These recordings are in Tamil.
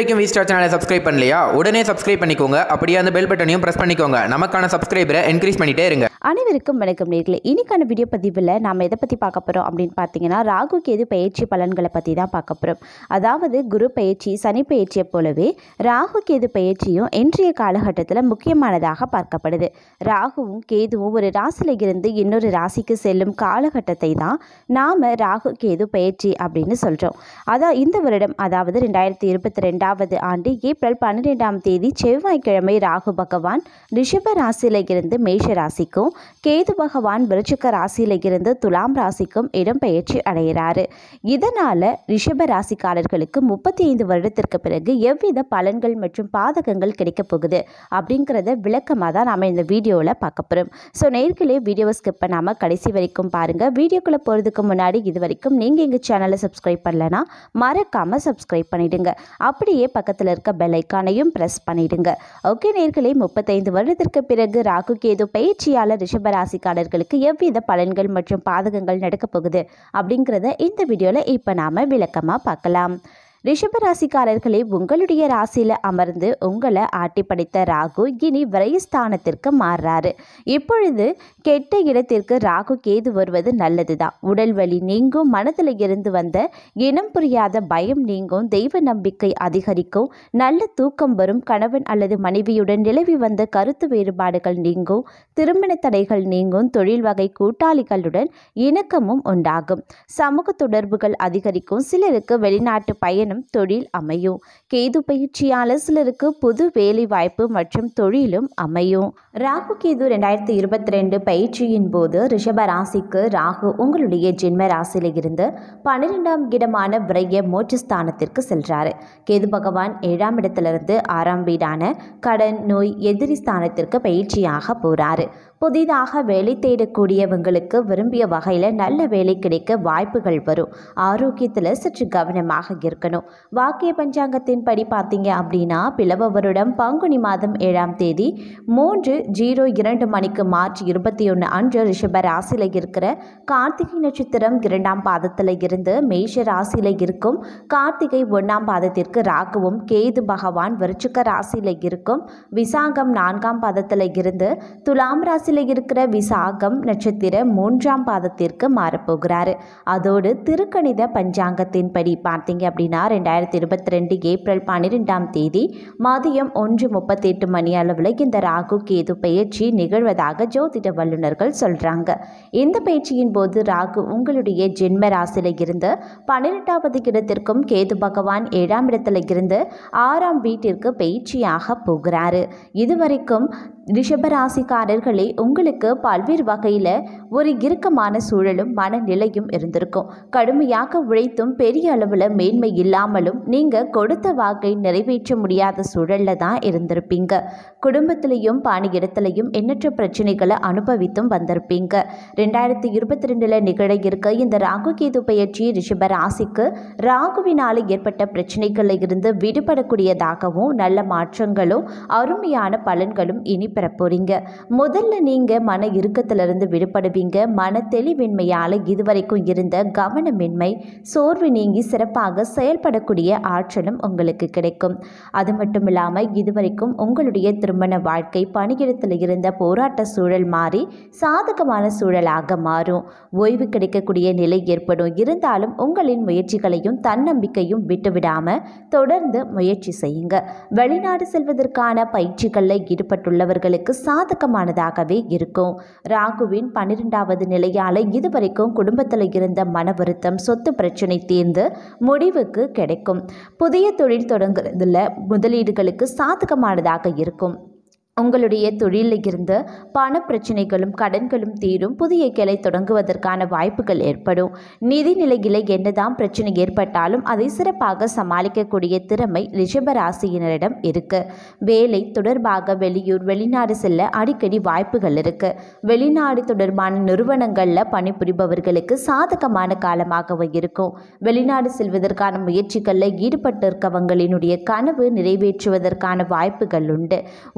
இதுவரைக்கும் வி ஸ்டார் சேனலை சப்ஸ்கிரைப் பண்ணலையா? உடனே சப்ஸ்கிரைப் பண்ணிக்கோங்க. அப்படியே அந்த பெல் பட்டனையும் பிரஸ் பண்ணிக்கோங்க. நமக்கான சப்ஸ்கிரைபரை என்கரேஜ் பண்ணிட்டே இருங்க. அனைவருக்கும் வணக்கம் நேயர்களே. இன்னைக்கான வீடியோ பதிவில் நாம் எதை பற்றி பார்க்க போகிறோம் அப்படின்னு பார்த்தீங்கன்னா, ராகு கேது பயிற்சி பலன்களை பற்றி தான் பார்க்க போகிறோம். அதாவது குரு பயிற்சி, சனி பயிற்சியை போலவே ராகு கேது பயிற்சியும் இன்றைய காலகட்டத்தில் முக்கியமானதாக பார்க்கப்படுது. ராகுவும் கேதுவும் ஒரு ராசியில் இருந்து இன்னொரு ராசிக்கு செல்லும் காலகட்டத்தை தான் நாம் ராகு கேது பயிற்சி அப்படின்னு சொல்கிறோம். இந்த வருடம், அதாவது 2022 ஆண்டு ஏப்ரல் 12ஆம் தேதி செவ்வாய்க்கிழமை ராகு பகவான் ரிஷப ராசியில் இருந்து மேஷ ராசிக்கும், கேது பகவான் விருச்சிக ராசியில் இருந்து துலாம் ராசிக்கும் இடம்பெயர்ச்சி அடைகிறாரு. இதனால ரிஷப ராசிக்காரர்களுக்கு 35 வருடத்திற்கு பிறகு எவ்வித பலன்கள் மற்றும் பாதகங்கள் கிடைக்க போகுது அப்படிங்கிறத விளக்கமாக தான் நாம் இந்த வீடியோவில் பார்க்க போகிறோம். ஸோ நேர்களே, வீடியோவை ஸ்கிப் பண்ணாமல் கடைசி வரைக்கும் பாருங்கள். வீடியோக்குள்ளே போகிறதுக்கு முன்னாடி இது வரைக்கும் நீங்கள் எங்கள் சேனலை சப்ஸ்கிரைப் பண்ணலைன்னா மறக்காமல் சப்ஸ்கிரைப் பண்ணிவிடுங்க. அப்படியே பக்கத்தில் இருக்க பெல் ஐக்கானையும் ப்ரெஸ் பண்ணிவிடுங்க. ஓகே நேர்களே, 35 வருடத்திற்கு பிறகு ராகு கேது பயிற்சியால் ரிஷபராசிக்காரர்களுக்கு எவ்வித பலன்கள் மற்றும் பாதகங்கள் நடக்கப் போகுது அப்படிங்கிறத இந்த வீடியோவில் இப்போ நாம் விளக்கமாக பார்க்கலாம். ரிஷபராசிக்காரர்களே, உங்களுடைய ராசியில் அமர்ந்து உங்களை ஆட்டி படைத்த ராகு இனி விரயஸ்தானத்திற்கு மாறுறாரு. இப்பொழுது கெட்ட இடத்திற்கு ராகு கேது வருவது நல்லதுதான். உடல் வலி நீங்கும், மனதில் இருந்து வந்த இனம் புரியாத பயம் நீங்கும், தெய்வ நம்பிக்கை அதிகரிக்கும், நல்ல தூக்கம் வரும், கணவன் அல்லது மனைவியுடன் நிலவி வந்த கருத்து வேறுபாடுகள் நீங்கும், திருமண தடைகள் நீங்கும், தொழில் வகை கூட்டாளிகளுடன் இணக்கமும் உண்டாகும், சமூக தொடர்புகள் அதிகரிக்கும், சிலருக்கு வெளிநாட்டு பயணம் தொழில் அமையும். கேது பயிற்சியாளர் சிலருக்கு புது வேலை வாய்ப்பு மற்றும் தொழிலும் அமையும். ராகு கேது 2022 பயிற்சியின் போது ரிஷப ராசிக்கு ராகு உங்களுடைய ஜென்ம ராசியில இருந்து 12ஆம் இடமான விரய மோட்சஸ்தானத்திற்கு செல்றாரு. கேது பகவான் 7ஆம் இடத்திலிருந்து 6ஆம் வீடான கடன், நோய், எதிரி ஸ்தானத்திற்கு பயிற்சியாக போறாரு. புதிதாக வேலை தேடக்கூடியவங்களுக்கு விரும்பிய வகையில் நல்ல வேலை கிடைக்க வாய்ப்புகள் வரும். ஆரோக்கியத்தில் சற்று கவனமாக இருக்கணும். வாக்கிய பஞ்சாங்கத்தின் படி பார்த்தீங்க அப்படின்னா, பிளவ வருடம் பங்குனி மாதம் 7ஆம் தேதி 3:02 மணிக்கு மார்ச் 21 அன்று ரிஷப ராசியில் இருக்கிற கார்த்திகை நட்சத்திரம் 2ஆம் பாதத்தில் இருந்து மேஷ ராசியில் இருக்கும் கார்த்திகை 1ஆம் பாதத்திற்கு ராகுவும், கேது பகவான் விருச்சிக ராசியில் இருக்கும் விசாகம் 4ஆம் பாதத்தில் இருந்து துலாம் ராசியில் இருக்கிற விசாகம் நட்சத்திரம் 3ஆம் பாதத்திற்கு மாறப்போகிறாரு. அதோடு திருக்கணித பஞ்சாங்கத்தின் படி பார்த்தீங்க அப்படின்னா 2022 ஏப்ரல் 12ஆம் தேதி மதியம் 1:38 மணி அளவில் இந்த ராகு கேது பயிற்சி நிகழ்வதாக ஜோதிட வல்லுநர்கள் சொல்றாங்க. இந்த பயிற்சியின் போது ராகு உங்களுடைய ஜென்ம ராசியில இருந்து 12வது இடத்திற்கும், கேது பகவான் 7ஆம் இடத்துல இருந்து 6ஆம் வீட்டிற்கு பயிற்சியாக போகிறாரு. இதுவரைக்கும் ரிஷபராசிக்காரர்களே, உங்களுக்கு பல்வேறு வகையில் ஒரு இறுக்கமான சூழலும் மனநிலையும் இருந்திருக்கும். கடுமையாக உழைத்தும் பெரிய அளவில் மேன்மை இல்லாமலும் நீங்கள் கொடுத்த வாக்கை நிறைவேற்ற முடியாத சூழலில் தான் இருந்திருப்பீங்க. குடும்பத்திலையும் பணியிடத்திலையும் எண்ணற்ற பிரச்சனைகளை அனுபவித்தும் வந்திருப்பீங்க. 2022 நிகழ இருக்க இந்த ராகு கேது பயிற்சி ரிஷபராசிக்கு ராகுவினால் ஏற்பட்ட பிரச்சனைகளில் இருந்து விடுபடக்கூடியதாகவும் நல்ல மாற்றங்களும் அருமையான பலன்களும் இனி பெற போறீங்க. முதல்ல நீங்க மன இறுக்கத்திலிருந்து விடுபடுவீங்க. மன தெளிவின்மையால் இதுவரைக்கும் இருந்த கவனமின்மை, சோர்வு நீங்கி சிறப்பாக செயல்படக்கூடிய ஆற்றலும் உங்களுக்கு கிடைக்கும். அது மட்டும் இல்லாமல் இதுவரைக்கும் உங்களுடைய திருமண வாழ்க்கை, பணியிடத்தில் இருந்த போராட்ட சூழல் மாறி சாதகமான சூழலாக மாறும். ஓய்வு கிடைக்கக்கூடிய நிலை ஏற்படும். இருந்தாலும் உங்களின் முயற்சிகளையும் தன்னம்பிக்கையும் விட்டுவிடாம தொடர்ந்து முயற்சி செய்யுங்க. வெளிநாடு செல்வதற்கான பயிற்சிகளில் ஈடுபட்டுள்ளவர்களுக்கு சாதகமானதாகவே இருக்கும். ராகுவின் 12வது நிலையால இதுவரைக்கும் குடும்பத்தில் இருந்த மன வருத்தம், சொத்து பிரச்சனை தீர்ந்து முடிவுக்கு கிடைக்கும். புதிய தொழில் தொடங்குறதுல முதலீடுகளுக்கு சாதகமானதாக இருக்கும். உங்களுடைய தொழிலில் இருந்து பண பிரச்சனைகளும் கடன்களும் தீரும். புதிய கிளை தொடங்குவதற்கான வாய்ப்புகள் ஏற்படும். நிதி நிலையில் என்னதான் பிரச்சனை ஏற்பட்டாலும் அதை சிறப்பாக சமாளிக்கக்கூடிய திறமை ரிஷபராசியினரிடம் இருக்கு. வேலை தொடர்பாக வெளியூர், வெளிநாடு செல்ல அடிக்கடி வாய்ப்புகள் இருக்கு. வெளிநாடு தொடர்பான நிறுவனங்களில் பணிபுரிபவர்களுக்கு சாதகமான காலமாக இருக்கும். வெளிநாடு செல்வதற்கான முயற்சிகளில் ஈடுபட்டிருக்கவங்களினுடைய கனவு நிறைவேற்றுவதற்கான வாய்ப்புகள் உண்டு.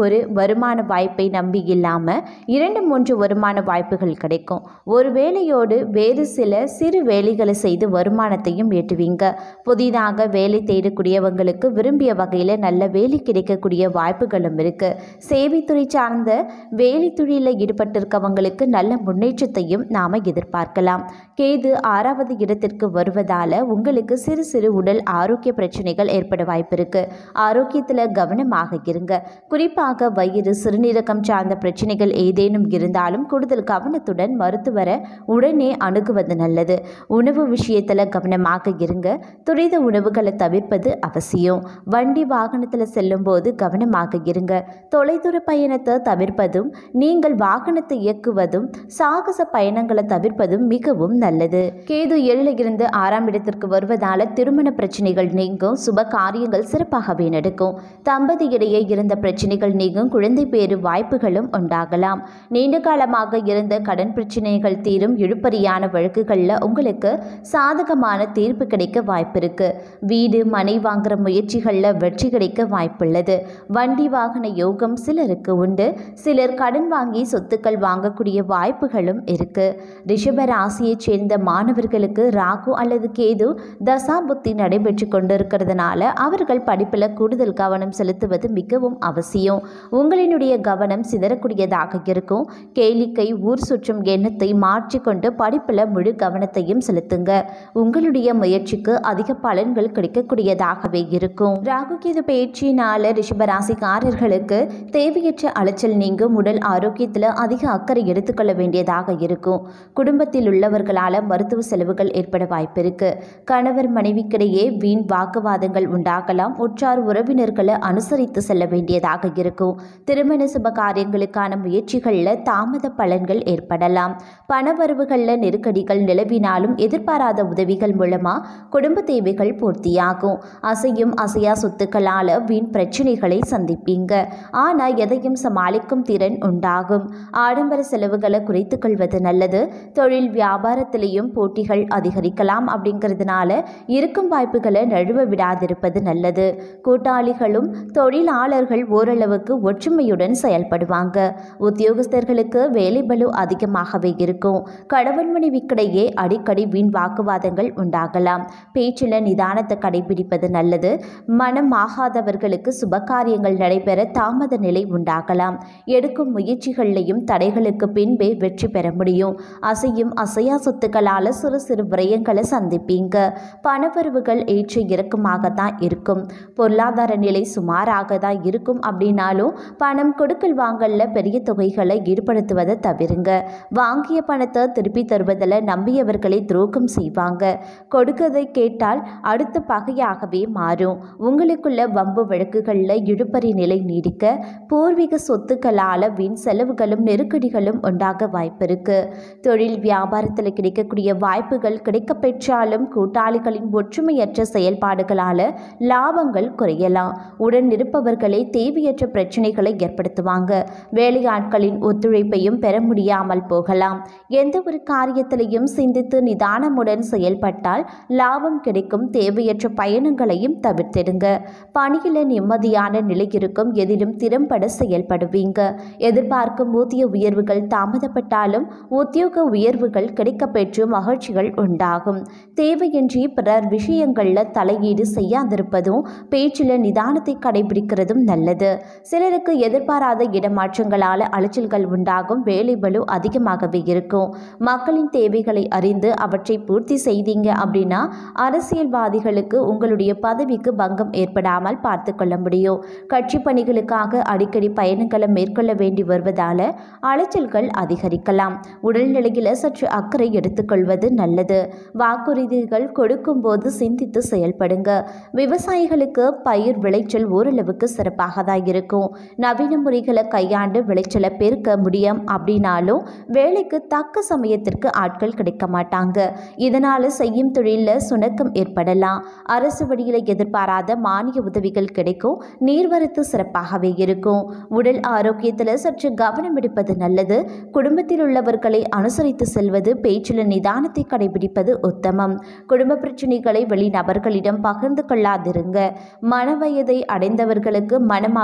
ஒரு வருமான வாய்ப்பை நம்பி இல்லாமல் 2-3 வருமான வாய்ப்புகள் கிடைக்கும். ஒரு வேலையோடு வேறு சில சிறு வேலைகளை செய்து வருமானத்தையும் ஈட்டுவீங்க. புதிதாக வேலை தேடக்கூடியவங்களுக்கு விரும்பிய வகையில் நல்ல வேலை கிடைக்கக்கூடிய வாய்ப்புகளும் இருக்குது. சேவைத்துறை சார்ந்த வேலை தொழிலில் ஈடுபட்டிருக்கவங்களுக்கு நல்ல முன்னேற்றத்தையும் நாம் எதிர்பார்க்கலாம். கேது 6வது இடத்திற்கு வருவதால் உங்களுக்கு சிறு சிறு உடல் ஆரோக்கிய பிரச்சனைகள் ஏற்பட வாய்ப்பு இருக்குது. ஆரோக்கியத்தில் கவனமாக இருங்க. குறிப்பாக வயிறு சிறுநீரகம் சார்ந்த பிரச்சனைகள் ஏதேனும் இருந்தாலும் கூடுதல் கவனத்துடன் மருத்துவரை உடனே அணுகுவது நல்லது. உணவு விஷயத்தில் கவனமாக இருங்க. துரித உணவுகளை தவிர்ப்பது அவசியம். வண்டி வாகனத்தில் செல்லும் போது கவனமாக இருங்க. தொலைதூர பயணத்தை தவிர்ப்பதும் நீங்கள் வாகனத்தை இயக்குவதும் சாகச பயணங்களை தவிர்ப்பதும் மிகவும் நல்லது. கேது 7ல் இருந்து 6ஆம் இடத்திற்கு வருவதால் திருமண பிரச்சனைகள் நீங்கும். சுப காரியங்கள் சிறப்பாகவே நடக்கும். தம்பதியிடையே இருந்த பிரச்சனைகள் நீங்கும். குழந்தை பேறு வாய்ப்புகளும் உண்டாகலாம். நீண்ட காலமாக இருந்த கடன் பிரச்சனைகள் தீரும். இழுபறியான வழக்குகளில் உங்களுக்கு சாதகமான தீர்ப்பு கிடைக்க வாய்ப்பு இருக்கு. வீடு மனை வாங்குற முயற்சிகளில் வெற்றி கிடைக்க வாய்ப்புள்ளது. வண்டி வாகன யோகம் சிலருக்கு உண்டு. சிலர் கடன் வாங்கி சொத்துக்கள் வாங்கக்கூடிய வாய்ப்புகளும் இருக்கு. ரிஷப ராசியைச் சேர்ந்த மாணவர்களுக்கு ராகு அல்லது கேது தசா புத்தி நடைபெற்று கொண்டிருக்கிறதுனால அவர்கள் படிப்பில் கூடுதல் கவனம் செலுத்துவது மிகவும் அவசியம். உங்களினுடைய கவனம் சிதறக்கூடியதாக இருக்கும். கேளிக்கை ஊர் சுற்றும் எண்ணத்தை மாற்றிக்கொண்டு படிப்பில் முழு கவனத்தையும் செலுத்துங்க. உங்களுடைய முயற்சிக்கு அதிக பலன்கள் கிடைக்கக்கூடியதாகவே இருக்கும். ராகு கேது பயிற்சியினால ரிஷபராசிக்காரர்களுக்கு தேவையற்ற அலைச்சல் நீங்கும். உடல் ஆரோக்கியத்தில் அதிக அக்கறை எடுத்துக்கொள்ள வேண்டியதாக இருக்கும். குடும்பத்தில் உள்ளவர்களால் மருத்துவ செலவுகள் ஏற்பட வாய்ப்பு இருக்கு. கணவர் மனைவிக்கிடையே வீண் வாக்குவாதங்கள் உண்டாகலாம். உற்றார் உறவினர்களை அனுசரித்து செல்ல வேண்டியதாக இருக்கும். திருமண சுப காரியங்களுக்கான முயற்சிகளில் தாமத பலன்கள் ஏற்படலாம். பணவரவுகளில் நெருக்கடிகள் நிலவினாலும் எதிர்பாராத உதவிகள் மூலமா குடும்ப தேவைகள் பூர்த்தியாகும். அசையும் அசையா சொத்துக்களால் வீண் பிரச்சனைகளை சந்திப்பீங்க. ஆனால் எதையும் சமாளிக்கும் திறன் உண்டாகும். ஆடம்பர செலவுகளை குறைத்துக் கொள்வது நல்லது. தொழில் வியாபாரத்திலையும் போட்டிகள் அதிகரிக்கலாம். அப்படிங்கிறதுனால இருக்கும் வாய்ப்புகளை நழுவ விடாதிருப்பது நல்லது. கூட்டாளிகளும் தொழிலாளர்கள் ஓரளவுக்கு ஒற்றுமையுடன் செயல்படுவாங்க. உத்தியோகஸ்தர்களுக்கு வேலை பளு அதிகமாகவே இருக்கும். கணவன் மனைவிக்கிடையே அடிக்கடி வீண் வாக்குவாதங்கள் உண்டாகலாம். பேச்சில் நிதானத்தை கடைபிடிப்பது நல்லது. மனம் ஆகாதவர்களுக்கு சுபகாரியங்கள் நடைபெற தாமத நிலை உண்டாகலாம். எடுக்கும் முயற்சிகளிலையும் தடைகளுக்கு பின்பே வெற்றி பெற முடியும். அசையும் அசையா சொத்துக்களால் சிறு சிறு விரயங்களை சந்திப்பீங்க. பணவரவுகள் ஏற்ற இறக்கமாகத்தான் இருக்கும். பொருளாதார நிலை சுமாராக தான் இருக்கும். அப்படின்னாலும் பணம் கொடுக்கல் வாங்கல்ல பெரிய தொகைகளை ஈடுபடுத்துவதை தவிருங்க. வாங்கிய பணத்தை திருப்பி தருவதில் நம்பியவர்களை துரோகம் செய்வாங்க. கொடுக்கதை கேட்டால் அடுத்த பகையாகவே மாறும். உங்களுக்குள்ள வம்பு வழக்குகளில் இழுபறி நிலை நீடிக்க பூர்வீக சொத்துக்களால் வீண் செலவுகளும் நெருக்கடிகளும் உண்டாக வாய்ப்பு இருக்கு. தொழில் வியாபாரத்தில் கிடைக்கக்கூடிய வாய்ப்புகள் கிடைக்க பெற்றாலும் கூட்டாளிகளின் ஒற்றுமையற்ற செயல்பாடுகளால் லாபங்கள் குறையலாம். உடன் இருப்பவர்களே தேவையற்ற பிரச்சனைகளை ஏற்படுத்துவாங்க. வேலையாட்களின் ஒத்துழைப்பையும் பெற முடியாமல் போகலாம். எந்த ஒரு காரியத்திலையும் சிந்தித்து நிதானமுடன் செயல்பட்டால் லாபம் கிடைக்கும். தேவையற்ற பயணங்களையும் தவிர்த்திடுங்க. பணியில் நிம்மதியான நிலை இருக்கும். எதிலும் திறம்பட செயல்படுவீங்க. எதிர்பார்க்கும் ஊதிய உயர்வுகள் தாமதப்பட்டாலும் உத்தியோக உயர்வுகள் கிடைக்கப்பெற்று மகிழ்ச்சிகள் உண்டாகும். தேவையின்றி பிறர் விஷயங்களில் தலையீடு செய்யாதிருப்பதும் பேச்சில் நிதானத்தை கடைபிடிக்கிறதும் நல்லது. சிலருக்கு எதிர்பாராத இடமாற்றங்களால் அலைச்சல்கள் உண்டாகும். வேலை பளு அதிகமாகவே இருக்கும். மக்களின் தேவைகளை அறிந்து அவற்றை பூர்த்தி செய்தீங்க அப்படின்னா அரசியல்வாதிகளுக்கு உங்களுடைய பதவிக்கு பங்கம் ஏற்படாமல் பார்த்து கொள்ள முடியும். கட்சி பணிகளுக்காக அடிக்கடி பயணங்களை மேற்கொள்ள வேண்டி வருவதால் அலைச்சல்கள் அதிகரிக்கலாம். உடல்நிலையில் சற்று அக்கறை எடுத்துக்கொள்வது நல்லது. வாக்குறுதிகள் கொடுக்கும் போது சிந்தித்து செயல்படுங்க. விவசாயிகளுக்கு பயிர் விளைச்சல் ஓரளவுக்கு சிறப்பாக தான் இருக்கும். நவீன முறைகளை கையாண்டு விளைச்சலை பெருக்க முடியும். அப்படின்னாலும் வேலைக்கு தக்க சமயத்திற்கு ஆட்கள் கிடைக்க மாட்டாங்க. இதனால செய்யும் தொழிலில் சுணக்கம் ஏற்படலாம். அரசு வழியில் எதிர்பாராத மானிய உதவிகள் கிடைக்கும். நீர்வரத்து சிறப்பாகவே இருக்கும். உடல் ஆரோக்கியத்தில் சற்று கவனம் எடுப்பது நல்லது. குடும்பத்தில் உள்ளவர்களை அனுசரித்து செல்வது, பேச்சில் நிதானத்தை கடைபிடிப்பது உத்தமம். குடும்ப பிரச்சனைகளை வெளிநபர்களிடம் பகிர்ந்து கொள்ளாதிருங்க. மனவயதை அடைந்தவர்களுக்கு மனமாக சில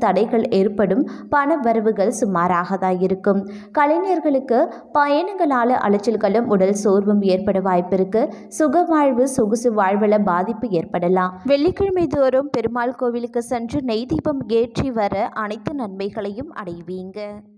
தடைகள் ஏற்படும், பண வரவுகள் சுமாராக தான் இருக்கும். கலைஞர்களுக்கு பயணங்களால் அலைச்சல்களும் உடல் சோர்வும் ஏற்பட வாய்ப்பிருக்கு. சுகவாழ்வு சொகுசு வாழ்வில் பாதிப்பு ஏற்படலாம். வெள்ளிக்கிழமை தோறும் பெருமாள் கோவிலுக்கு சென்று நெய் தீபம் ஏற்றி வர அனைத்து நன்மைகளையும் அடைவீங்க.